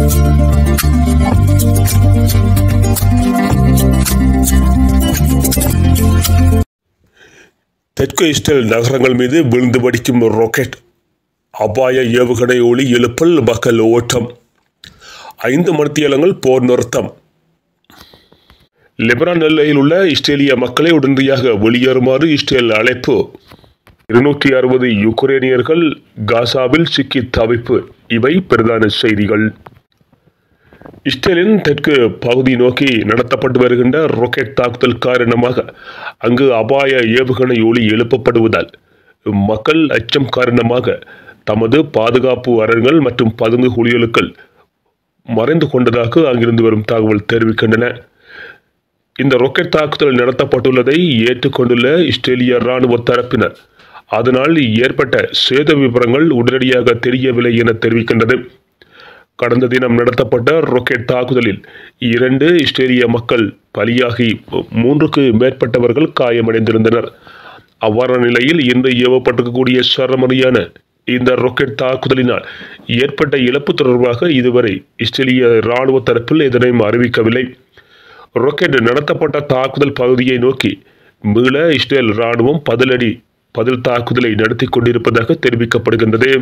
தெற்கு இஸ்ரேல் நகரங்கள் மீது விழுந்து வடிக்கும் ராக்கெட், அபாய ஏவுகணை ஒளி எழுப்பல், மக்கள் ஓட்டம், 5 மணித்தியாலங்கள் போர் நிறுத்தம். லெபனான் எல்லையில் உள்ள இஸ்ரேலிய மக்களை உடனடியாக வெளியேறுமாறு இஸ்ரேல் அழைப்பு. 260 யுக்ரைனியர்கள் காசாவில் சிக்கி தவிப்பு. இவை பிரதான செய்திகள். இஸ்ரேலின் தெற்கு பகுதி நோக்கி நடத்தப்பட்டு வருகின்ற ராக்கெட் தாக்குதல் காரணமாக அங்கு அபாய ஏவுகணை ஒளி எழுப்பப்படுவதால் மக்கள் அச்சம் காரணமாக தமது பாதுகாப்பு அரண்கள் மற்றும் பதுங்கு குழிகளுக்குள் மறைந்து கொண்டதாக அங்கிருந்து வரும் தகவல் தெரிவிக்கின்றன. இந்த ராக்கெட் தாக்குதல் நடத்தப்பட்டுள்ளதை ஏற்றுக்கொண்டுள்ள இஸ்ரேலிய இராணுவ தரப்பினர் அதனால் ஏற்பட்ட சேத விவரங்கள் உடனடியாக தெரியவில்லை என தெரிவிக்கின்றது. கடந்த தினம் நடத்தப்பட்ட ராக்கெட் தாக்குதலில் 2 இஸ்ரேலிய மக்கள் பலியாகி 3க்கு மேற்பட்டவர்கள் காயமடைந்திருந்தனர். அவ்வாறான நிலையில் இன்று ஏவப்பட்டிருக்கக்கூடிய சரமரியான இந்த ராக்கெட் தாக்குதலினால் ஏற்பட்ட இழப்பு தொடர்பாக இதுவரை இஸ்ரேலிய இராணுவ தரப்பில் எதனையும் அறிவிக்கவில்லை. ராக்கெட் நடத்தப்பட்ட தாக்குதல் பகுதியை நோக்கி மீள இஸ்ரேல் இராணுவம் பதில் தாக்குதலை நடத்தி கொண்டிருப்பதாக தெரிவிக்கப்படுகின்றது.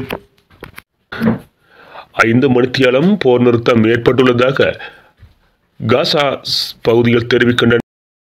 5 மணித்தியாலம் போர் நிறுத்தம் ஏற்பட்டுள்ளதாக காசா பகுதிகள் தெரிவிக்கின்றன.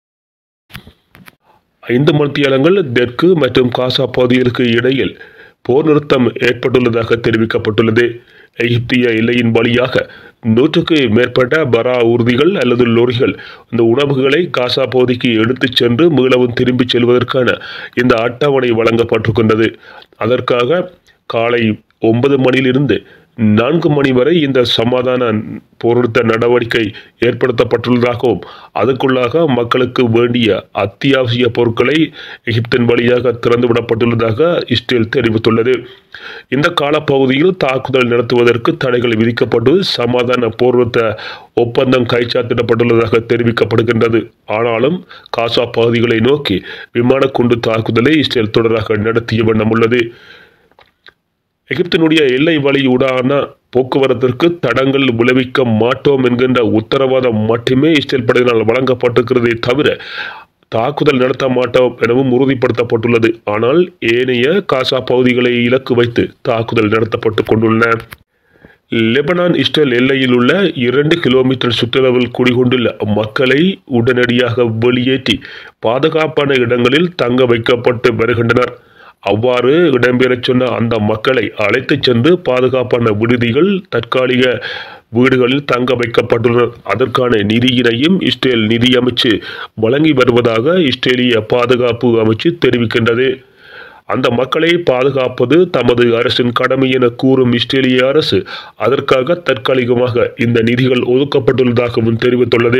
5 மணித்தியாலங்கள் தெற்கு மற்றும் காசா பகுதிகளுக்கு இடையில் போர் நிறுத்தம் ஏற்பட்டுள்ளதாக தெரிவிக்கப்பட்டுள்ளது. எகிப்திய எல்லையின் வழியாக 100க்கு மேற்பட்ட பரா ஊர்திகள் அல்லது லோரிகள் இந்த உணவுகளை காசா பகுதிக்கு எடுத்துச் சென்று மீளவும் திரும்பிச் செல்வதற்கான இந்த அட்டவணை வழங்கப்பட்டிருக்கின்றது. அதற்காக காலை 9 மணியிலிருந்து 4 மணி வரை இந்த சமாதான போர்நிறுத்த நடவடிக்கை ஏற்படுத்தப்பட்டுள்ளதாகவும் அதற்குள்ளாக மக்களுக்கு வேண்டிய அத்தியாவசிய பொருட்களை எகிப்தின் வழியாக திறந்துவிடப்பட்டுள்ளதாக இஸ்ரேல் தெரிவித்துள்ளது. இந்த காலப்பகுதியில் தாக்குதல் நடத்துவதற்கு தடைகள் விதிக்கப்பட்டு சமாதான போர்நிறுத்த ஒப்பந்தம் கைச்சாத்திடப்பட்டுள்ளதாக தெரிவிக்கப்படுகின்றது. ஆனாலும் காசா பகுதிகளை நோக்கி விமான குண்டு தாக்குதலை இஸ்ரேல் தொடராக நடத்திய வண்ணம் உள்ளது. எகிப்தினுடைய எல்லை வழியூடான போக்குவரத்திற்கு தடங்கள் விளைவிக்க மாட்டோம் என்கின்ற உத்தரவாதம் மட்டுமே இஸ்ரேல் படையினால் வழங்கப்பட்டிருக்கிறதே தவிர தாக்குதல் நடத்த மாட்டோம் எனவும் உறுதிப்படுத்தப்பட்டுள்ளது. ஆனால் ஏனைய காசா பகுதிகளை இலக்கு வைத்து தாக்குதல் நடத்தப்பட்டு கொண்டுள்ளன. லெபனான் இஸ்ரேல் எல்லையில் உள்ள 2 கிலோமீட்டர் சுற்றளவில் குடிகொண்டுள்ள மக்களை உடனடியாக வெளியேற்றி பாதுகாப்பான இடங்களில் தங்க வைக்கப்பட்டு வருகின்றனர். அவ்வாறு இடம்பெறச் சொன்ன அந்த மக்களை அழைத்துச் சென்று பாதுகாப்பான விடுதிகள், தற்காலிக வீடுகளில் தங்க வைக்கப்பட்டுள்ளனர். அதற்கான நிதியினையும் இஸ்ரேல் நிதி அமைச்சு வழங்கி வருவதாக இஸ்ரேலிய பாதுகாப்பு அமைச்சு தெரிவிக்கின்றது. அந்த மக்களை பாதுகாப்பது தமது அரசின் கடமை என கூறும் இஸ்ரேலிய அரசு அதற்காக தற்காலிகமாக இந்த நிதிகள் ஒதுக்கப்பட்டுள்ளதாகவும் தெரிவித்துள்ளது.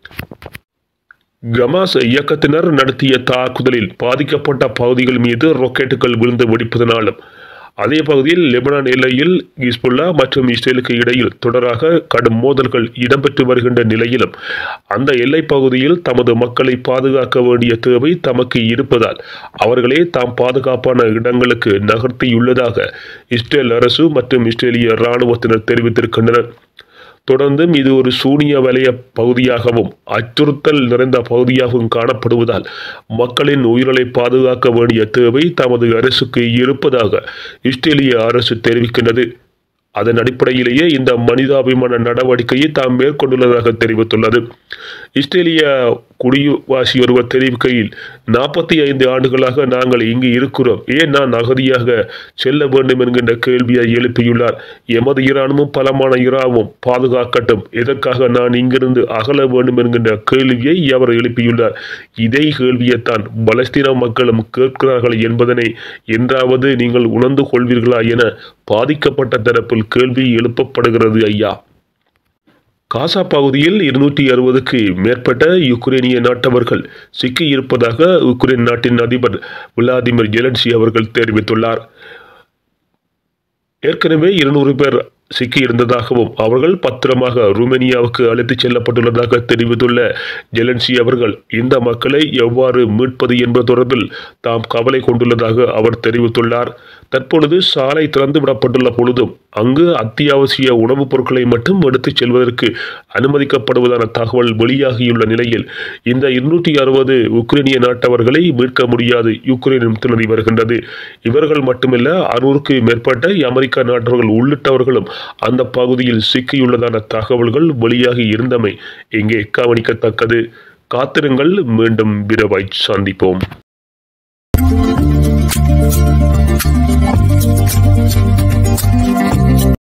ஹமாஸ் இயக்கத்தினர் நடத்திய தாக்குதலில் பாதிக்கப்பட்ட பகுதிகள் மீது ராக்கெட்டுகள் விழுந்து வெடிப்பதனாலும் அதே பகுதியில் லெபனான் எல்லையில் ஹிஸ்புல்லா மற்றும் இஸ்ரேலுக்கு இடையில் தொடராக கடும் மோதல்கள் இடம்பெற்று வருகின்ற நிலையிலும் அந்த எல்லை பகுதியில் தமது மக்களை பாதுகாக்க வேண்டிய தேவை தமக்கு இருப்பதால் அவர்களே தாம் பாதுகாப்பான இடங்களுக்கு நகர்த்தியுள்ளதாக இஸ்ரேல் அரசு மற்றும் இஸ்ரேலிய இராணுவத்தினர் தெரிவித்திருக்கின்றனர். தொடர்ந்தும் இது ஒரு சூனிய வலய பகுதியாகவும் அச்சுறுத்தல் நிறைந்த பகுதியாகவும் காணப்படுவதால் மக்களின் உயிர்களை பாதுகாக்க வேண்டிய தேவை தமது அரசுக்கு இருப்பதாக இஸ்ரேலிய அரசு தெரிவிக்கின்றது. அதன் அடிப்படையிலேயே இந்த மனிதாபிமான நடவடிக்கையை தாம் மேற்கொண்டுள்ளதாக தெரிவித்துள்ளது. இஸ்ரேலிய குடிவாசி ஒருவர் தெரிவிக்கையில் 45 ஆண்டுகளாக நாங்கள் இங்கு இருக்கிறோம், ஏன் நான் அகதியாக செல்ல வேண்டும் என்கின்ற கேள்வியை எழுப்பியுள்ளார். எமது இராணுவம் பலமான இராணுவம் பாதுகாக்கட்டும், எதற்காக நான் இங்கிருந்து அகல வேண்டும் என்கின்ற கேள்வியை அவர் எழுப்பியுள்ளார். இதே கேள்வியைத்தான் பலஸ்தீன மக்களும் கேட்கிறார்கள் என்பதனை என்றாவது நீங்கள் உணர்ந்து கொள்வீர்களா என பாதிக்கப்பட்ட தரப்பில் கேள்வி எழுப்பப்படுகிறது. ஐயா, காசா பகுதியில் 260க்கு மேற்பட்ட யுக்ரைனிய நாட்டவர்கள் சிக்கியிருப்பதாக உக்ரைன் நாட்டின் அதிபர் விளாடிமிர் ஜெலன்ஸ்கி அவர்கள் தெரிவித்துள்ளார். ஏற்கனவே 200 பேர் சிக்கியிருந்ததாகவும் அவர்கள் பத்திரமாக ருமேனியாவுக்கு அழைத்துச் செல்லப்பட்டுள்ளதாக தெரிவித்துள்ள ஜெலன்ஸ்கி அவர்கள் இந்த மக்களை எவ்வாறு மீட்பது என்பது தொடர்பில் தாம் கவலை கொண்டுள்ளதாக அவர் தெரிவித்துள்ளார். தற்பொழுது சாலை திறந்து விடப்பட்டுள்ள பொழுதும் அங்கு அத்தியாவசிய உணவுப் பொருட்களை மட்டும் எடுத்துச் செல்வதற்கு அனுமதிக்கப்படுவதான தகவல் வெளியாகியுள்ள நிலையில் இந்த 260 உக்ரைனிய நாட்டவர்களை மீட்க முடியாது யுக்ரைனும் திணறி வருகின்றது. இவர்கள் மட்டுமல்ல, 600க்கு மேற்பட்ட அமெரிக்க நாட்டவர்கள் உள்ளிட்டவர்களும் அந்த பகுதியில் சிக்கியுள்ளதான தகவல்கள் வெளியாகி இருந்தமை இங்கே கவனிக்கத்தக்கது. காத்திருங்கள், மீண்டும் விரைவாய் சந்திப்போம்.